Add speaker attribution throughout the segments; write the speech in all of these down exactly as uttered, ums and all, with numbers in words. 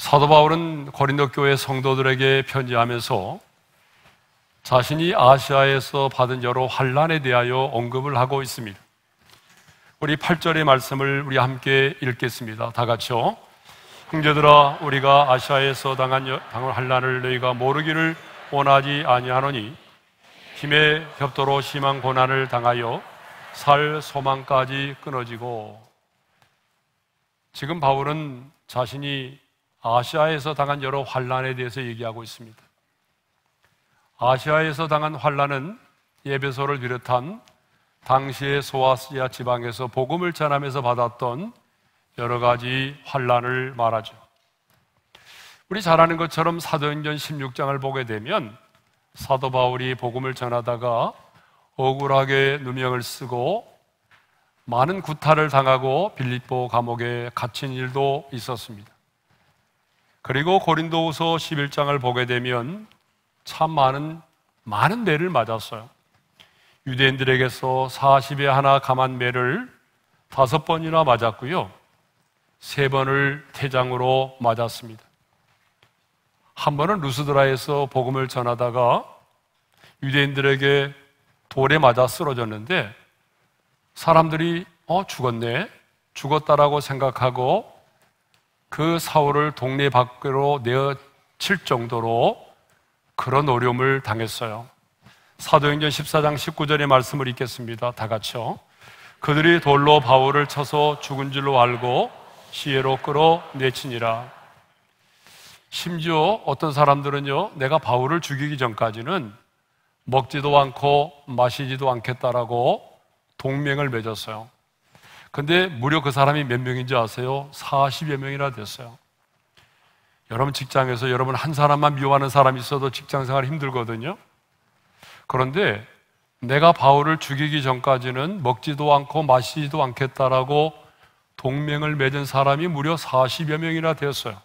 Speaker 1: 사도 바울은 고린도 교회 성도들에게 편지하면서 자신이 아시아에서 받은 여러 환난에 대하여 언급을 하고 있습니다. 우리 팔 절의 말씀을 우리 함께 읽겠습니다. 다 같이요. 형제들아, 우리가 아시아에서 당한, 당한 환난을 너희가 모르기를 원하지 아니하노니 힘의 벽도로 심한 고난을 당하여 살 소망까지 끊어지고. 지금 바울은 자신이 아시아에서 당한 여러 환난에 대해서 얘기하고 있습니다. 아시아에서 당한 환난은 에베소를 비롯한 당시의 소아시아 지방에서 복음을 전하면서 받았던 여러 가지 환난을 말하죠. 우리 잘 아는 것처럼 사도행전 십육 장을 보게 되면 사도 바울이 복음을 전하다가 억울하게 누명을 쓰고 많은 구타를 당하고 빌립보 감옥에 갇힌 일도 있었습니다. 그리고 고린도후서 십일 장을 보게 되면 참 많은 많은 매를 맞았어요. 유대인들에게서 사십에 하나 감한 매를 다섯 번이나 맞았고요, 세 번을 태장으로 맞았습니다. 한 번은 루스드라에서 복음을 전하다가 유대인들에게 돌에 맞아 쓰러졌는데 사람들이 어 죽었네, 죽었다라고 생각하고 그 사울을 동네 밖으로 내어칠 정도로 그런 어려움을 당했어요. 사도행전 십사 장 십구 절의 말씀을 읽겠습니다. 다 같이요. 그들이 돌로 바울을 쳐서 죽은 줄로 알고 시외로 끌어내치니라. 심지어 어떤 사람들은요, 내가 바울을 죽이기 전까지는 먹지도 않고 마시지도 않겠다라고 동맹을 맺었어요. 근데 무려 그 사람이 몇 명인지 아세요? 사십여 명이나 됐어요. 여러분 직장에서 여러분 한 사람만 미워하는 사람이 있어도 직장생활 힘들거든요. 그런데 내가 바울을 죽이기 전까지는 먹지도 않고 마시지도 않겠다라고 동맹을 맺은 사람이 무려 사십여 명이나 되었어요.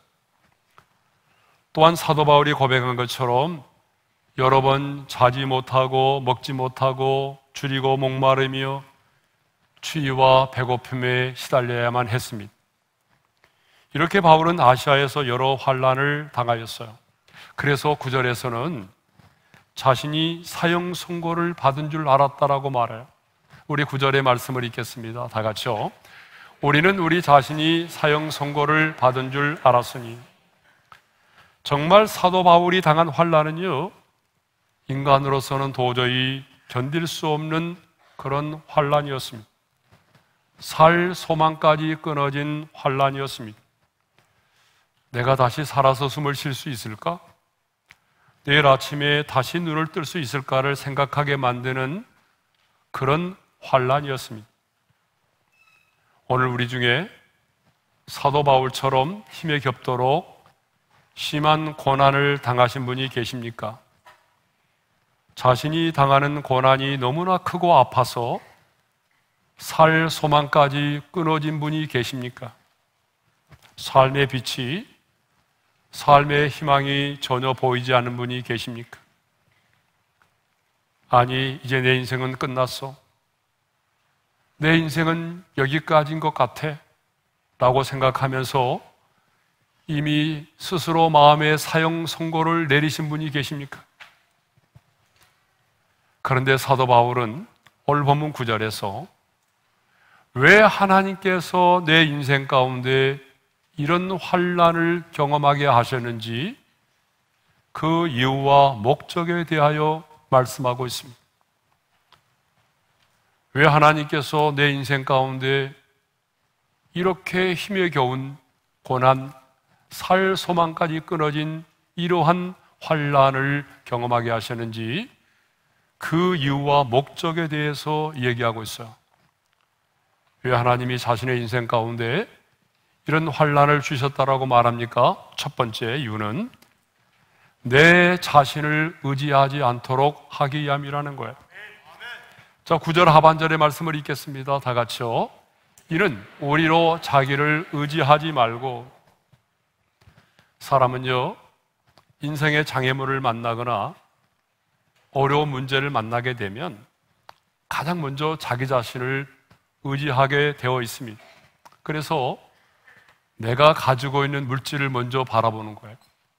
Speaker 1: 또한 사도 바울이 고백한 것처럼 여러 번 자지 못하고 먹지 못하고 줄이고 목마르며 추위와 배고픔에 시달려야만 했습니다. 이렇게 바울은 아시아에서 여러 환난을 당하였어요. 그래서 구 절에서는 자신이 사형 선고를 받은 줄 알았다라고 말해요. 우리 구 절의 말씀을 읽겠습니다. 다 같이요. 우리는 우리 자신이 사형 선고를 받은 줄 알았으니. 정말 사도 바울이 당한 환난은요, 인간으로서는 도저히 견딜 수 없는 그런 환난이었습니다. 살 소망까지 끊어진 환난이었습니다. 내가 다시 살아서 숨을 쉴 수 있을까? 내일 아침에 다시 눈을 뜰 수 있을까를 생각하게 만드는 그런 환난이었습니다. 오늘 우리 중에 사도 바울처럼 힘에 겹도록 심한 고난을 당하신 분이 계십니까? 자신이 당하는 고난이 너무나 크고 아파서 살 소망까지 끊어진 분이 계십니까? 삶의 빛이, 삶의 희망이 전혀 보이지 않는 분이 계십니까? 아니, 이제 내 인생은 끝났어, 내 인생은 여기까지인 것 같아 라고 생각하면서 이미 스스로 마음의 사형 선고를 내리신 분이 계십니까? 그런데 사도 바울은 오늘 본문 구 절에서 왜 하나님께서 내 인생 가운데 이런 환난을 경험하게 하셨는지 그 이유와 목적에 대하여 말씀하고 있습니다. 왜 하나님께서 내 인생 가운데 이렇게 힘에 겨운 고난, 살 소망까지 끊어진 이러한 환난을 경험하게 하셨는지 그 이유와 목적에 대해서 얘기하고 있어요. 왜 하나님이 자신의 인생 가운데 이런 환난을 주셨다라고 말합니까? 첫 번째 이유는 내 자신을 의지하지 않도록 하기 위함이라는 거예요. 자, 구 절 하반절의 말씀을 읽겠습니다. 다 같이요. 이는 우리로 자기를 의지하지 말고. 사람은요, 인생의 장애물을 만나거나 어려운 문제를 만나게 되면 가장 먼저 자기 자신을 의지하게 되어 있습니다. 그래서 내가 가지고 있는 물질을 먼저 바라보는 거예요.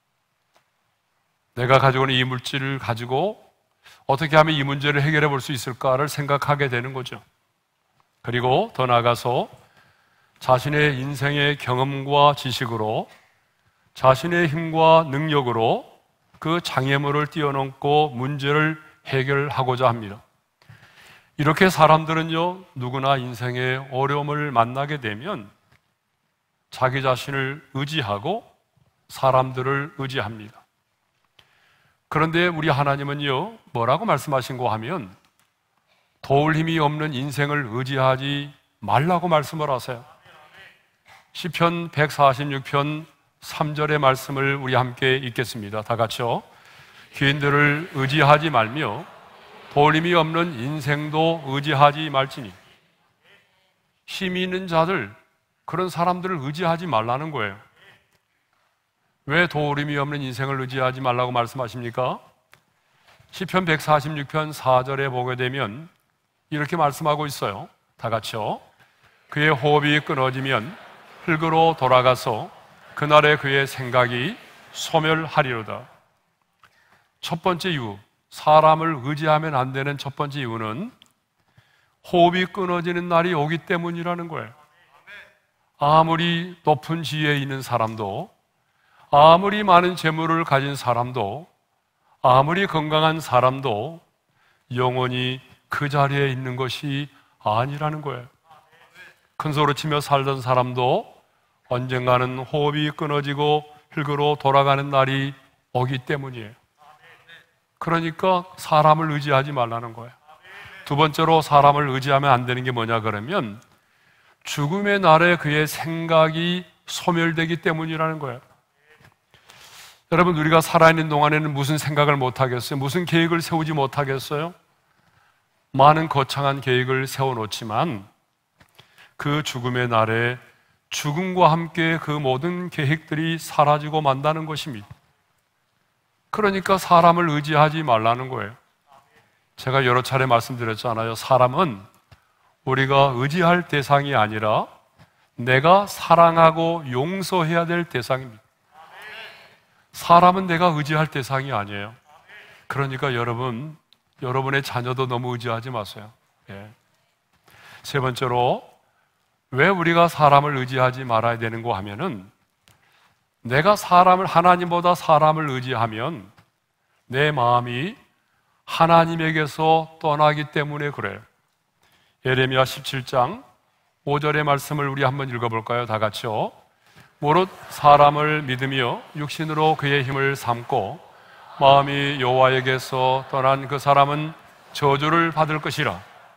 Speaker 1: 내가 가지고 있는 이 물질을 가지고 어떻게 하면 이 문제를 해결해 볼 수 있을까를 생각하게 되는 거죠. 그리고 더 나아가서 자신의 인생의 경험과 지식으로, 자신의 힘과 능력으로 그 장애물을 뛰어넘고 문제를 해결하고자 합니다. 이렇게 사람들은요, 누구나 인생의 어려움을 만나게 되면 자기 자신을 의지하고 사람들을 의지합니다. 그런데 우리 하나님은요, 뭐라고 말씀하신고 하면 도울 힘이 없는 인생을 의지하지 말라고 말씀을 하세요. 시편 백사십육 편 삼 절의 말씀을 우리 함께 읽겠습니다. 다 같이요. 귀인들을 의지하지 말며 도울 힘이 없는 인생도 의지하지 말지니. 힘이 있는 자들, 그런 사람들을 의지하지 말라는 거예요. 왜 도울 힘이 없는 인생을 의지하지 말라고 말씀하십니까? 시편 백사십육 편 사 절에 보게 되면 이렇게 말씀하고 있어요. 다 같이요. 그의 호흡이 끊어지면 흙으로 돌아가서 그날에 그의 생각이 소멸하리로다. 첫 번째 이유, 사람을 의지하면 안 되는 첫 번째 이유는 호흡이 끊어지는 날이 오기 때문이라는 거예요. 아무리 높은 지위에 있는 사람도, 아무리 많은 재물을 가진 사람도, 아무리 건강한 사람도 영원히 그 자리에 있는 것이 아니라는 거예요. 큰 소리 치며 살던 사람도 언젠가는 호흡이 끊어지고 흙으로 돌아가는 날이 오기 때문이에요. 그러니까 사람을 의지하지 말라는 거예요. 두 번째로 사람을 의지하면 안 되는 게 뭐냐 그러면 죽음의 날에 그의 생각이 소멸되기 때문이라는 거예요. 여러분, 우리가 살아있는 동안에는 무슨 생각을 못하겠어요? 무슨 계획을 세우지 못하겠어요? 많은 거창한 계획을 세워놓지만 그 죽음의 날에 죽음과 함께 그 모든 계획들이 사라지고 만다는 것입니다. 그러니까 사람을 의지하지 말라는 거예요. 제가 여러 차례 말씀드렸잖아요. 사람은 우리가 의지할 대상이 아니라 내가 사랑하고 용서해야 될 대상입니다. 사람은 내가 의지할 대상이 아니에요. 그러니까 여러분, 여러분의 자녀도 너무 의지하지 마세요. 예. 세 번째로, 왜 우리가 사람을 의지하지 말아야 되는가 하면은 내가 사람을, 하나님보다 사람을 의지하면 내 마음이 하나님에게서 떠나기 때문에 그래요. 예레미야 십칠 장 오 절의 말씀을 우리 한번 읽어볼까요? 다 같이요. 무릇 사람을 믿으며 육신으로 그의 힘을 삼고 마음이 여호와에게서 떠난 그 사람은 저주를 받을 것이라.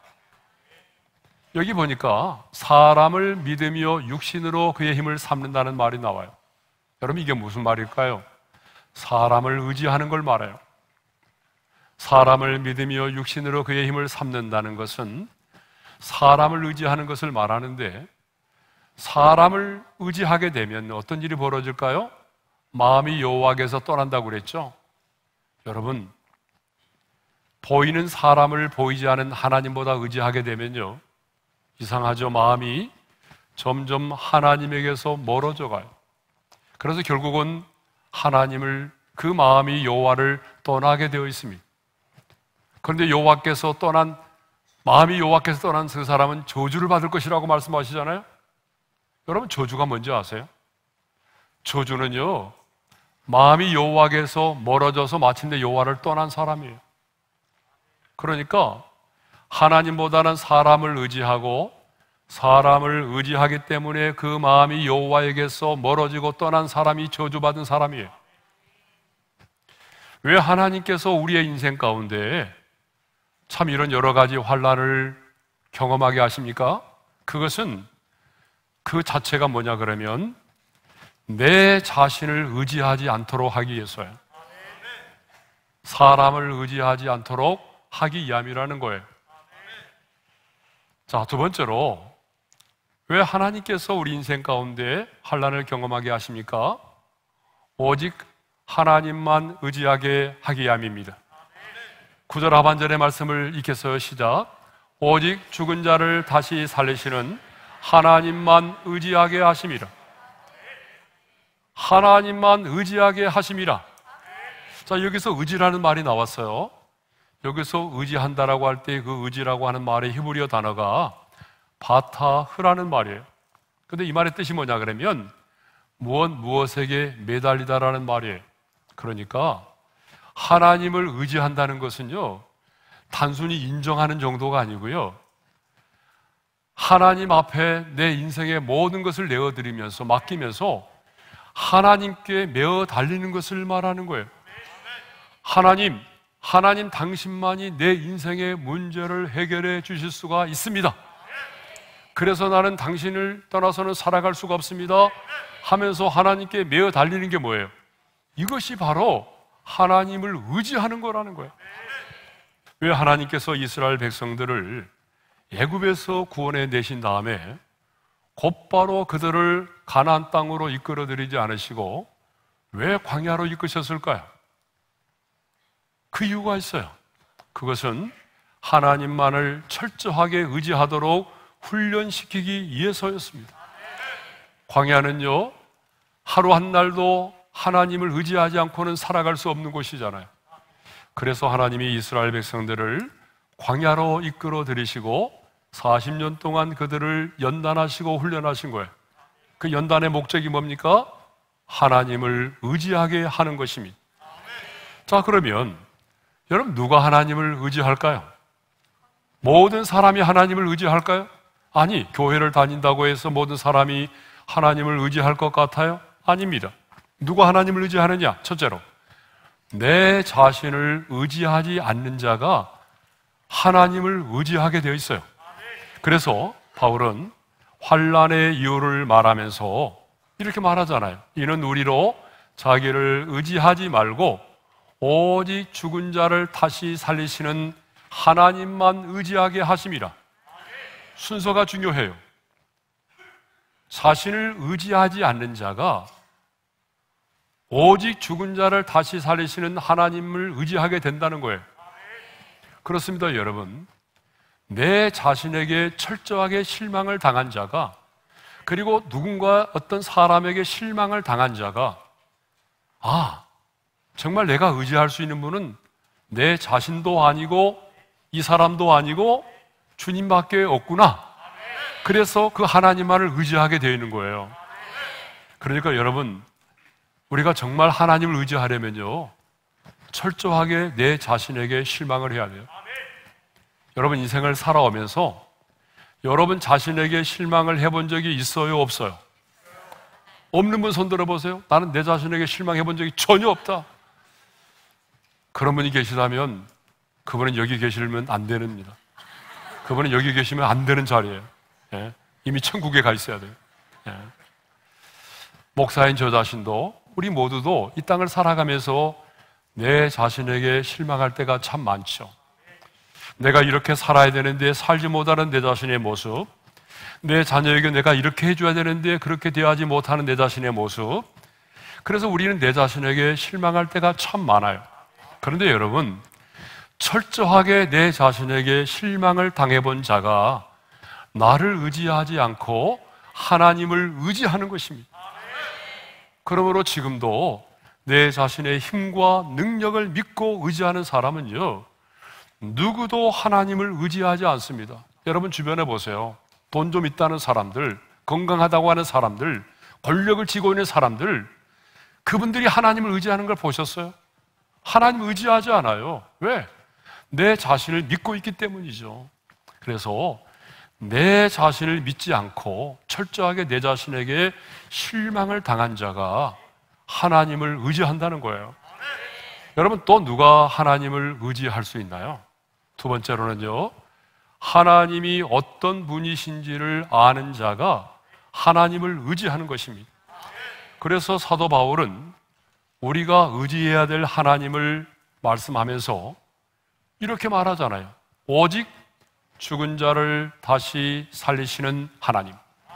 Speaker 1: 여기 보니까 사람을 믿으며 육신으로 그의 힘을 삼는다는 말이 나와요. 여러분, 이게 무슨 말일까요? 사람을 의지하는 걸 말해요. 사람을 믿으며 육신으로 그의 힘을 삼는다는 것은 사람을 의지하는 것을 말하는데, 사람을 의지하게 되면 어떤 일이 벌어질까요? 마음이 여호와께서 떠난다고 그랬죠. 여러분, 보이는 사람을 보이지 않은 하나님보다 의지하게 되면요, 이상하죠. 마음이 점점 하나님에게서 멀어져 가요. 그래서 결국은 하나님을, 그 마음이 여호와를 떠나게 되어 있습니다. 그런데 여호와께서 떠난, 마음이 여호와께서 떠난 그 사람은 저주를 받을 것이라고 말씀하시잖아요. 여러분, 저주가 뭔지 아세요? 저주는요, 마음이 여호와께서 멀어져서 마침내 여호와를 떠난 사람이에요. 그러니까 하나님보다는 사람을 의지하고 사람을 의지하기 때문에 그 마음이 여호와에게서 멀어지고 떠난 사람이 저주받은 사람이에요. 왜 하나님께서 우리의 인생 가운데 참 이런 여러 가지 환난을 경험하게 하십니까? 그것은 그 자체가 뭐냐 그러면 내 자신을 의지하지 않도록 하기 위해서예요. 사람을 의지하지 않도록 하기 위함이라는 거예요. 자, 두 번째로, 왜 하나님께서 우리 인생 가운데 환난을 경험하게 하십니까? 오직 하나님만 의지하게 하기 위함입니다. 구 절 하반절의 말씀을 읽겠어요. 시작. 오직 죽은 자를 다시 살리시는 하나님만 의지하게 하심이라. 하나님만 의지하게 하심이라. 자, 여기서 의지라는 말이 나왔어요. 여기서 의지한다라고 할 때 그 의지라고 하는 말의 히브리어 단어가 바타흐라는 말이에요. 근데 이 말의 뜻이 뭐냐 그러면 무엇 무엇에게 매달리다라는 말이에요. 그러니까 하나님을 의지한다는 것은요, 단순히 인정하는 정도가 아니고요, 하나님 앞에 내 인생의 모든 것을 내어드리면서 맡기면서 하나님께 메어 달리는 것을 말하는 거예요. 하나님, 하나님 당신만이 내 인생의 문제를 해결해 주실 수가 있습니다. 그래서 나는 당신을 떠나서는 살아갈 수가 없습니다 하면서 하나님께 메어 달리는 게 뭐예요? 이것이 바로 하나님을 의지하는 거라는 거예요. 왜 하나님께서 이스라엘 백성들을 애굽에서 구원해 내신 다음에 곧바로 그들을 가나안 땅으로 이끌어들이지 않으시고 왜 광야로 이끄셨을까요? 그 이유가 있어요. 그것은 하나님만을 철저하게 의지하도록 훈련시키기 위해서였습니다. 광야는요, 하루 한 날도 하나님을 의지하지 않고는 살아갈 수 없는 곳이잖아요. 그래서 하나님이 이스라엘 백성들을 광야로 이끌어 들이시고 사십 년 동안 그들을 연단하시고 훈련하신 거예요. 그 연단의 목적이 뭡니까? 하나님을 의지하게 하는 것입니다. 자, 그러면 여러분, 누가 하나님을 의지할까요? 모든 사람이 하나님을 의지할까요? 아니, 교회를 다닌다고 해서 모든 사람이 하나님을 의지할 것 같아요? 아닙니다. 누가 하나님을 의지하느냐? 첫째로, 내 자신을 의지하지 않는 자가 하나님을 의지하게 되어 있어요. 그래서 바울은 환난의 이유를 말하면서 이렇게 말하잖아요. 이는 우리로 자기를 의지하지 말고 오직 죽은 자를 다시 살리시는 하나님만 의지하게 하심이라. 순서가 중요해요. 자신을 의지하지 않는 자가 오직 죽은 자를 다시 살리시는 하나님을 의지하게 된다는 거예요. 그렇습니다, 여러분. 내 자신에게 철저하게 실망을 당한 자가, 그리고 누군가 어떤 사람에게 실망을 당한 자가, 아, 정말 내가 의지할 수 있는 분은 내 자신도 아니고 이 사람도 아니고 주님밖에 없구나. 그래서 그 하나님만을 의지하게 되어 있는 거예요. 그러니까 여러분, 우리가 정말 하나님을 의지하려면요, 철저하게 내 자신에게 실망을 해야 돼요. 여러분, 인생을 살아오면서 여러분 자신에게 실망을 해본 적이 있어요, 없어요? 없는 분 손 들어보세요. 나는 내 자신에게 실망해본 적이 전혀 없다. 그런 분이 계시다면 그분은 여기 계시면 안 되는입니다. 그분은 여기 계시면 안 되는 자리예요. 예. 이미 천국에 가 있어야 돼요. 예. 목사인 저 자신도, 우리 모두도 이 땅을 살아가면서 내 자신에게 실망할 때가 참 많죠. 내가 이렇게 살아야 되는데 살지 못하는 내 자신의 모습, 내 자녀에게 내가 이렇게 해줘야 되는데 그렇게 대하지 못하는 내 자신의 모습. 그래서 우리는 내 자신에게 실망할 때가 참 많아요. 그런데 여러분, 철저하게 내 자신에게 실망을 당해본 자가 나를 의지하지 않고 하나님을 의지하는 것입니다. 그러므로 지금도 내 자신의 힘과 능력을 믿고 의지하는 사람은요, 누구도 하나님을 의지하지 않습니다. 여러분 주변에 보세요. 돈 좀 있다는 사람들, 건강하다고 하는 사람들, 권력을 쥐고 있는 사람들, 그분들이 하나님을 의지하는 걸 보셨어요? 하나님을 의지하지 않아요. 왜? 내 자신을 믿고 있기 때문이죠. 그래서 내 자신을 믿지 않고 철저하게 내 자신에게 실망을 당한 자가 하나님을 의지한다는 거예요. 여러분, 또 누가 하나님을 의지할 수 있나요? 두 번째로는요, 하나님이 어떤 분이신지를 아는 자가 하나님을 의지하는 것입니다. 그래서 사도 바울은 우리가 의지해야 될 하나님을 말씀하면서 이렇게 말하잖아요. 오직 죽은 자를 다시 살리시는 하나님.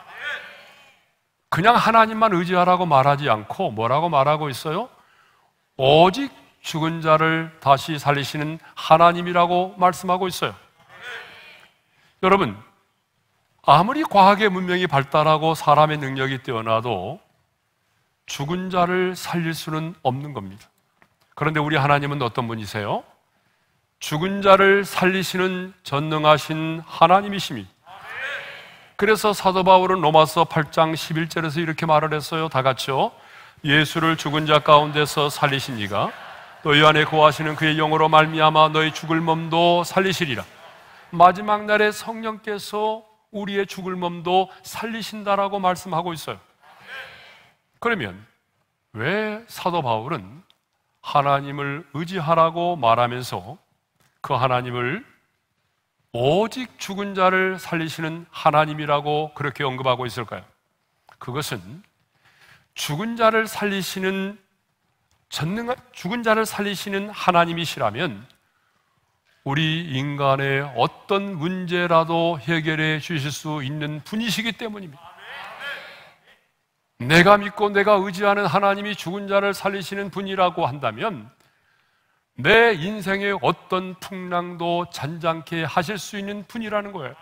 Speaker 1: 그냥 하나님만 의지하라고 말하지 않고 뭐라고 말하고 있어요? 오직 죽은 자를 다시 살리시는 하나님이라고 말씀하고 있어요. 여러분, 아무리 과학의 문명이 발달하고 사람의 능력이 뛰어나도 죽은 자를 살릴 수는 없는 겁니다. 그런데 우리 하나님은 어떤 분이세요? 죽은 자를 살리시는 전능하신 하나님이십니다. 그래서 사도 바울은 로마서 팔 장 십일 절에서 이렇게 말을 했어요. 다 같이요. 예수를 죽은 자 가운데서 살리신 이가 너희 안에 거하시는 그의 영으로 말미암아 너희 죽을 몸도 살리시리라. 마지막 날에 성령께서 우리의 죽을 몸도 살리신다라고 말씀하고 있어요. 그러면 왜 사도 바울은 하나님을 의지하라고 말하면서 그 하나님을 오직 죽은 자를 살리시는 하나님이라고 그렇게 언급하고 있을까요? 그것은 죽은 자를 살리시는 전능한 죽은 자를 살리시는 하나님이시라면 우리 인간의 어떤 문제라도 해결해 주실 수 있는 분이시기 때문입니다. 내가 믿고 내가 의지하는 하나님이 죽은 자를 살리시는 분이라고 한다면 내 인생의 어떤 풍랑도 잔잔케 하실 수 있는 분이라는 거예요.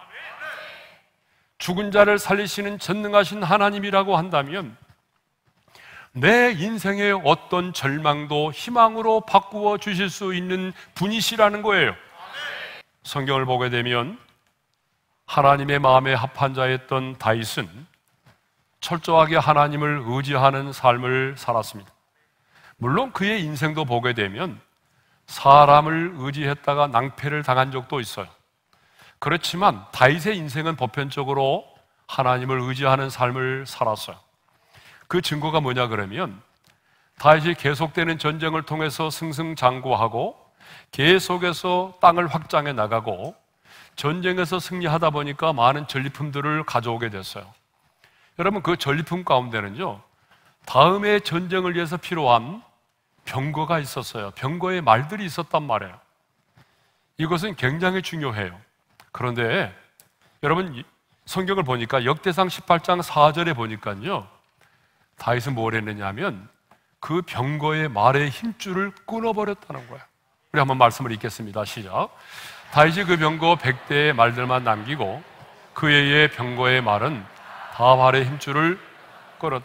Speaker 1: 죽은 자를 살리시는 전능하신 하나님이라고 한다면 내 인생의 어떤 절망도 희망으로 바꾸어 주실 수 있는 분이시라는 거예요. 성경을 보게 되면 하나님의 마음에 합한 자였던 다윗은 철저하게 하나님을 의지하는 삶을 살았습니다. 물론 그의 인생도 보게 되면 사람을 의지했다가 낭패를 당한 적도 있어요. 그렇지만 다윗의 인생은 보편적으로 하나님을 의지하는 삶을 살았어요. 그 증거가 뭐냐 그러면 다윗이 계속되는 전쟁을 통해서 승승장구하고 계속해서 땅을 확장해 나가고 전쟁에서 승리하다 보니까 많은 전리품들을 가져오게 됐어요. 여러분, 그 전리품 가운데는요, 다음에 전쟁을 위해서 필요한 병거가 있었어요. 병거의 말들이 있었단 말이에요. 이것은 굉장히 중요해요. 그런데 여러분, 성경을 보니까 역대상 십팔 장 사 절에 보니까요, 다윗은 뭘 했느냐 하면 그 병거의 말의 힘줄을 끊어버렸다는 거예요. 우리 한번 말씀을 읽겠습니다. 시작. 다윗이 그 병거 백 대의 말들만 남기고 그 외의 병거의 말은 다 말의 힘줄을 끊었다.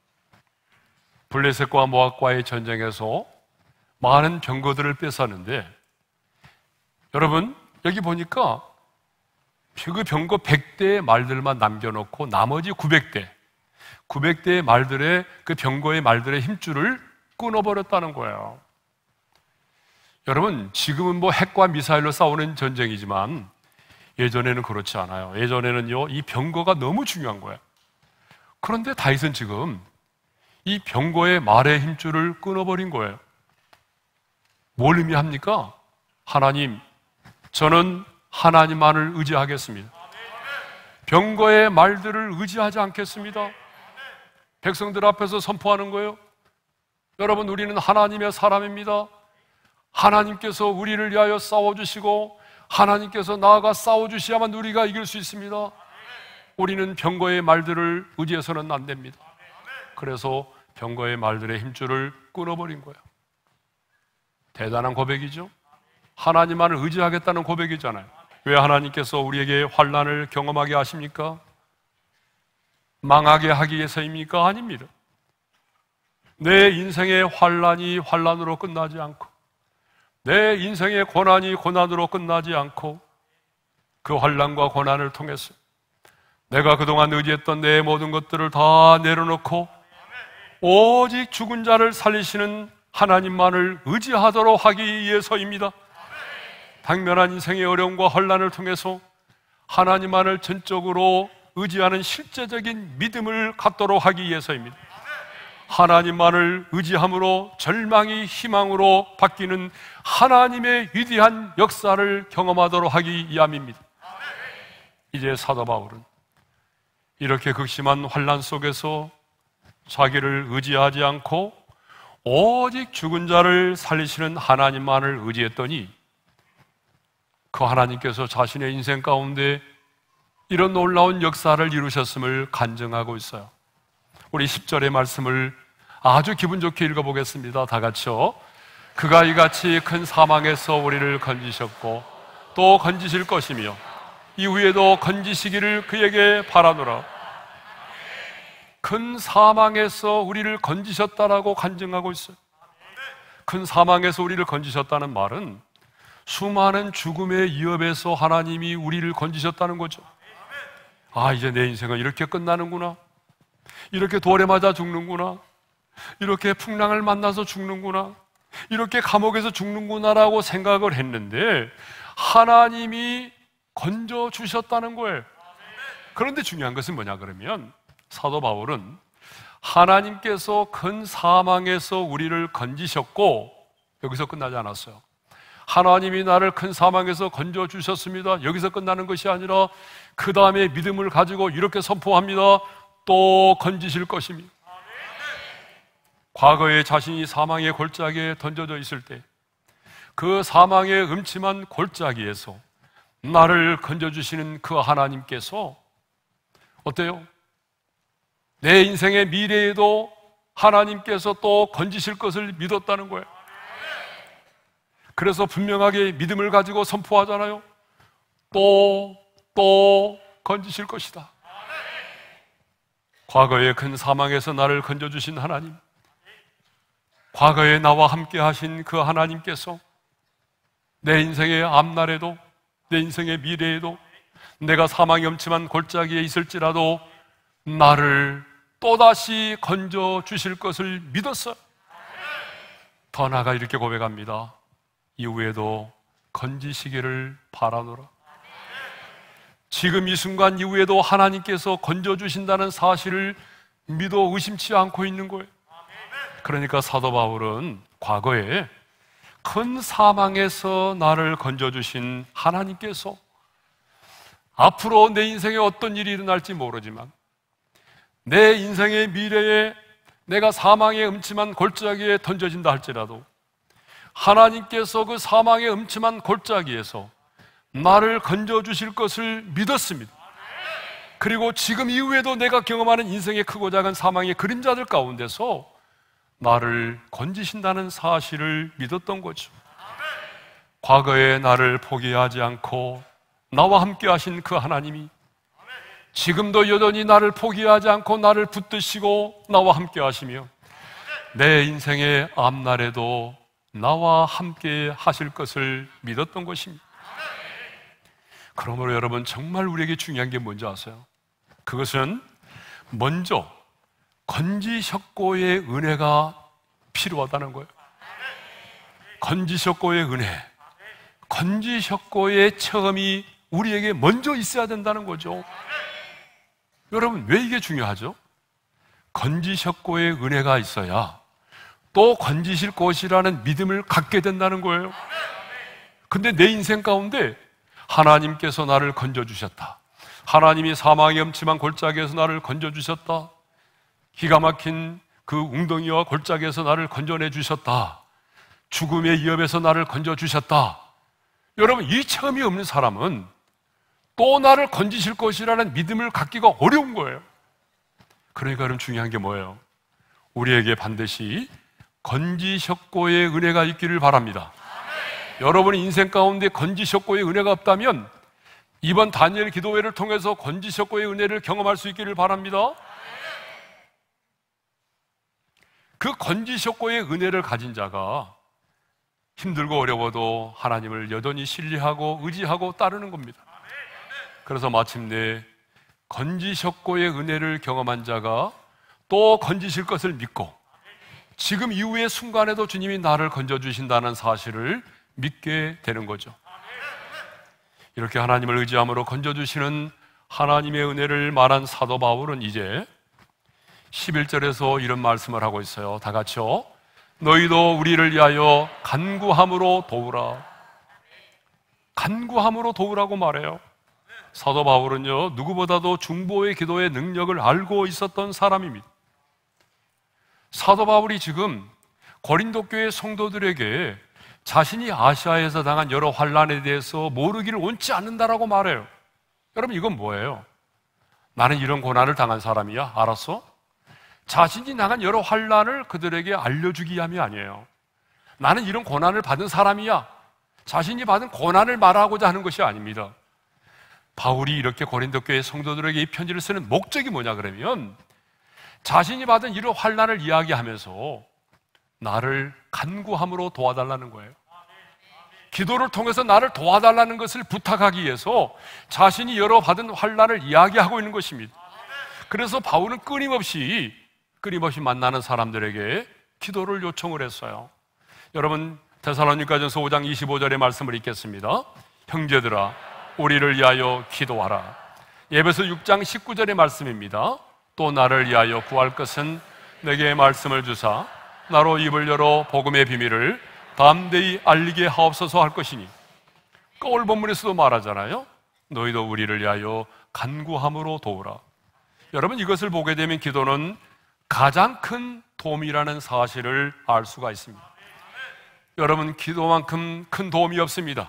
Speaker 1: 블레셋과 모압과의 전쟁에서 많은 병거들을 뺏었는데, 여러분 여기 보니까 그 병거 백 대의 말들만 남겨놓고 나머지 구백 대 구백 대의 말들의 그 병거의 말들의 힘줄을 끊어버렸다는 거예요. 여러분, 지금은 뭐 핵과 미사일로 싸우는 전쟁이지만 예전에는 그렇지 않아요. 예전에는요, 이 병거가 너무 중요한 거예요. 그런데 다윗은 지금 이 병거의 말의 힘줄을 끊어버린 거예요. 뭘 의미합니까? 하나님, 저는 하나님만을 의지하겠습니다. 병거의 말들을 의지하지 않겠습니다. 백성들 앞에서 선포하는 거예요. 여러분, 우리는 하나님의 사람입니다. 하나님께서 우리를 위하여 싸워주시고 하나님께서 나아가 싸워주셔야만 우리가 이길 수 있습니다. 우리는 병거의 말들을 의지해서는 안 됩니다. 그래서 병거의 말들의 힘줄을 끊어버린 거예요. 대단한 고백이죠. 하나님만을 의지하겠다는 고백이잖아요. 왜 하나님께서 우리에게 환난을 경험하게 하십니까? 망하게 하기 위해서입니까? 아닙니다. 내 인생의 환난이 환난으로 끝나지 않고 내 인생의 고난이 고난으로 끝나지 않고 그 환난과 고난을 통해서 내가 그동안 의지했던 내 모든 것들을 다 내려놓고 오직 죽은 자를 살리시는 하나님만을 의지하도록 하기 위해서입니다. 당면한 인생의 어려움과 환난을 통해서 하나님만을 전적으로 의지하는 실제적인 믿음을 갖도록 하기 위해서입니다. 하나님만을 의지함으로 절망이 희망으로 바뀌는 하나님의 위대한 역사를 경험하도록 하기 위함입니다. 이제 사도 바울은 이렇게 극심한 환난 속에서 자기를 의지하지 않고 오직 죽은 자를 살리시는 하나님만을 의지했더니 그 하나님께서 자신의 인생 가운데 이런 놀라운 역사를 이루셨음을 간증하고 있어요. 우리 십 절의 말씀을 아주 기분 좋게 읽어보겠습니다. 다 같이요. 그가 이같이 큰 사망에서 우리를 건지셨고 또 건지실 것이며 이후에도 건지시기를 그에게 바라노라. 큰 사망에서 우리를 건지셨다라고 간증하고 있어요. 큰 사망에서 우리를 건지셨다는 말은 수많은 죽음의 위협에서 하나님이 우리를 건지셨다는 거죠. 아, 이제 내 인생은 이렇게 끝나는구나, 이렇게 돌에 맞아 죽는구나, 이렇게 풍랑을 만나서 죽는구나, 이렇게 감옥에서 죽는구나라고 생각을 했는데 하나님이 건져주셨다는 거예요. 그런데 중요한 것은 뭐냐 그러면 사도 바울은 하나님께서 큰 사망에서 우리를 건지셨고 여기서 끝나지 않았어요. 하나님이 나를 큰 사망에서 건져주셨습니다. 여기서 끝나는 것이 아니라 그 다음에 믿음을 가지고 이렇게 선포합니다. 또 건지실 것입니다. 과거에 자신이 사망의 골짜기에 던져져 있을 때 그 사망의 음침한 골짜기에서 나를 건져주시는 그 하나님께서 어때요? 내 인생의 미래에도 하나님께서 또 건지실 것을 믿었다는 거예요. 그래서 분명하게 믿음을 가지고 선포하잖아요. 또, 또 건지실 것이다. 과거의 큰 사망에서 나를 건져주신 하나님, 과거에 나와 함께 하신 그 하나님께서 내 인생의 앞날에도 내 인생의 미래에도 내가 사망이 엄침한 골짜기에 있을지라도 나를 또다시 건져주실 것을 믿었어요. 더 나아가 이렇게 고백합니다. 이후에도 건지시기를 바라노라. 지금 이 순간 이후에도 하나님께서 건져주신다는 사실을 믿어 의심치 않고 있는 거예요. 그러니까 사도 바울은 과거에 큰 사망에서 나를 건져주신 하나님께서 앞으로 내 인생에 어떤 일이 일어날지 모르지만 내 인생의 미래에 내가 사망의 음침한 골짜기에 던져진다 할지라도 하나님께서 그 사망의 음침한 골짜기에서 나를 건져주실 것을 믿었습니다. 그리고 지금 이후에도 내가 경험하는 인생의 크고 작은 사망의 그림자들 가운데서 나를 건지신다는 사실을 믿었던 거죠. 과거에 나를 포기하지 않고 나와 함께 하신 그 하나님이 지금도 여전히 나를 포기하지 않고 나를 붙드시고 나와 함께 하시며 내 인생의 앞날에도 나와 함께 하실 것을 믿었던 것입니다. 그러므로 여러분, 정말 우리에게 중요한 게 뭔지 아세요? 그것은 먼저 건지셨고의 은혜가 필요하다는 거예요. 건지셨고의 은혜, 건지셨고의 체험이 우리에게 먼저 있어야 된다는 거죠. 여러분, 왜 이게 중요하죠? 건지셨고의 은혜가 있어야 또 건지실 것이라는 믿음을 갖게 된다는 거예요. 근데 내 인생 가운데 하나님께서 나를 건져주셨다, 하나님이 사망의 엄침한 골짜기에서 나를 건져주셨다, 기가 막힌 그 웅덩이와 골짜기에서 나를 건져내 주셨다, 죽음의 위협에서 나를 건져주셨다. 여러분, 이 체험이 없는 사람은 또 나를 건지실 것이라는 믿음을 갖기가 어려운 거예요. 그러니까 그럼 중요한 게 뭐예요? 우리에게 반드시 건지셨고의 은혜가 있기를 바랍니다. 여러분의 인생 가운데 건지셨고의 은혜가 없다면 이번 다니엘 기도회를 통해서 건지셨고의 은혜를 경험할 수 있기를 바랍니다. 그 건지셨고의 은혜를 가진 자가 힘들고 어려워도 하나님을 여전히 신뢰하고 의지하고 따르는 겁니다. 그래서 마침내 건지셨고의 은혜를 경험한 자가 또 건지실 것을 믿고 지금 이후의 순간에도 주님이 나를 건져주신다는 사실을 믿게 되는 거죠. 이렇게 하나님을 의지함으로 건져주시는 하나님의 은혜를 말한 사도 바울은 이제 십일 절에서 이런 말씀을 하고 있어요. 다 같이요. 너희도 우리를 위하여 간구함으로 도우라. 간구함으로 도우라고 말해요. 사도 바울은요, 누구보다도 중보의 기도의 능력을 알고 있었던 사람입니다. 사도 바울이 지금 고린도 교회 성도들에게 자신이 아시아에서 당한 여러 환난에 대해서 모르기를 원치 않는다라고 말해요. 여러분, 이건 뭐예요? 나는 이런 고난을 당한 사람이야. 알았어? 자신이 당한 여러 환난을 그들에게 알려주기 위함이 아니에요. 나는 이런 고난을 받은 사람이야. 자신이 받은 고난을 말하고자 하는 것이 아닙니다. 바울이 이렇게 고린도 교회 성도들에게 이 편지를 쓰는 목적이 뭐냐 그러면 자신이 받은 이런 환난을 이야기하면서 나를 간구함으로 도와달라는 거예요. 기도를 통해서 나를 도와달라는 것을 부탁하기 위해서 자신이 여러 받은 환난을 이야기하고 있는 것입니다. 그래서 바울은 끊임없이 끊임없이 만나는 사람들에게 기도를 요청을 했어요. 여러분, 데살로니가전서 오 장 이십오 절의 말씀을 읽겠습니다. 형제들아, 우리를 위하여 기도하라. 에베소 육 장 십구 절의 말씀입니다. 또 나를 위하여 구할 것은 내게 말씀을 주사 나로 입을 열어 복음의 비밀을 담대히 알리게 하옵소서 할 것이니. 그 오늘 본문에서도 말하잖아요. 너희도 우리를 위하여 간구함으로 도우라. 여러분, 이것을 보게 되면 기도는 가장 큰 도움이라는 사실을 알 수가 있습니다. 여러분, 기도만큼 큰 도움이 없습니다.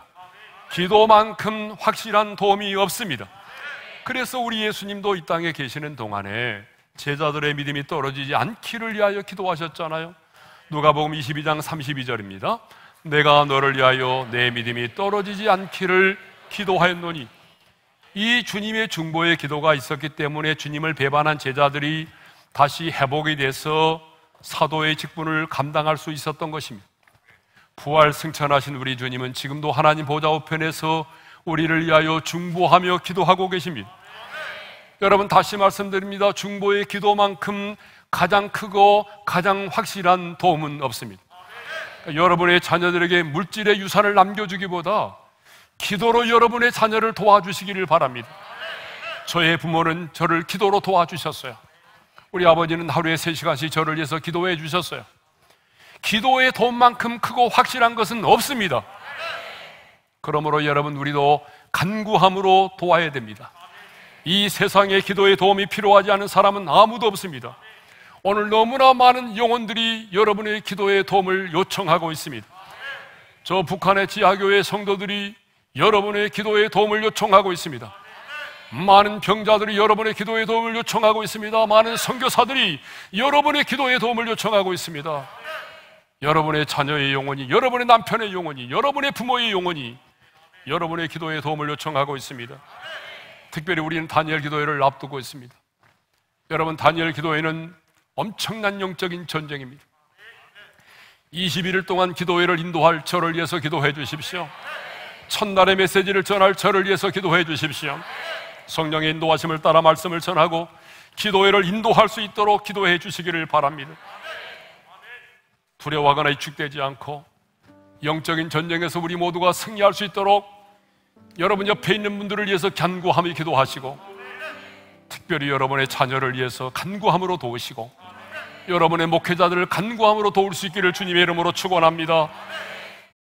Speaker 1: 기도만큼 확실한 도움이 없습니다. 그래서 우리 예수님도 이 땅에 계시는 동안에 제자들의 믿음이 떨어지지 않기를 위하여 기도하셨잖아요. 누가복음 이십이 장 삼십이 절입니다. 내가 너를 위하여 내 믿음이 떨어지지 않기를 기도하였노니. 이 주님의 중보의 기도가 있었기 때문에 주님을 배반한 제자들이 다시 회복이 돼서 사도의 직분을 감당할 수 있었던 것입니다. 부활 승천하신 우리 주님은 지금도 하나님 보좌 우편에서 우리를 위하여 중보하며 기도하고 계십니다. 여러분, 다시 말씀드립니다. 중보의 기도만큼 가장 크고 가장 확실한 도움은 없습니다. 여러분의 자녀들에게 물질의 유산을 남겨주기보다 기도로 여러분의 자녀를 도와주시기를 바랍니다. 저의 부모는 저를 기도로 도와주셨어요. 우리 아버지는 하루에 세 시간씩 저를 위해서 기도해 주셨어요. 기도의 도움만큼 크고 확실한 것은 없습니다. 그러므로 여러분, 우리도 간구함으로 도와야 됩니다. 이 세상에 기도의 도움이 필요하지 않은 사람은 아무도 없습니다. 오늘 너무나 많은 영혼들이 여러분의 기도의 도움을 요청하고 있습니다. 저 북한의 지하교회 성도들이 여러분의 기도의 도움을 요청하고 있습니다. 많은 병자들이 여러분의 기도의 도움을 요청하고 있습니다. 많은 선교사들이 여러분의 기도의 도움을 요청하고 있습니다. 여러분의 자녀의 영혼이, 여러분의 남편의 영혼이, 여러분의 부모의 영혼이 여러분의 기도의 도움을 요청하고 있습니다. 특별히 우리는 다니엘 기도회를 앞두고 있습니다. 여러분, 다니엘 기도회는 엄청난 영적인 전쟁입니다. 이십일 일 동안 기도회를 인도할 저를 위해서 기도해 주십시오. 첫날의 메시지를 전할 저를 위해서 기도해 주십시오. 성령의 인도하심을 따라 말씀을 전하고 기도회를 인도할 수 있도록 기도해 주시기를 바랍니다. 두려워하거나 위축되지 않고 영적인 전쟁에서 우리 모두가 승리할 수 있도록 여러분 옆에 있는 분들을 위해서 간구하며 기도하시고, 특별히 여러분의 자녀를 위해서 간구함으로 도우시고, 여러분의 목회자들을 간구함으로 도울 수 있기를 주님의 이름으로 축원합니다.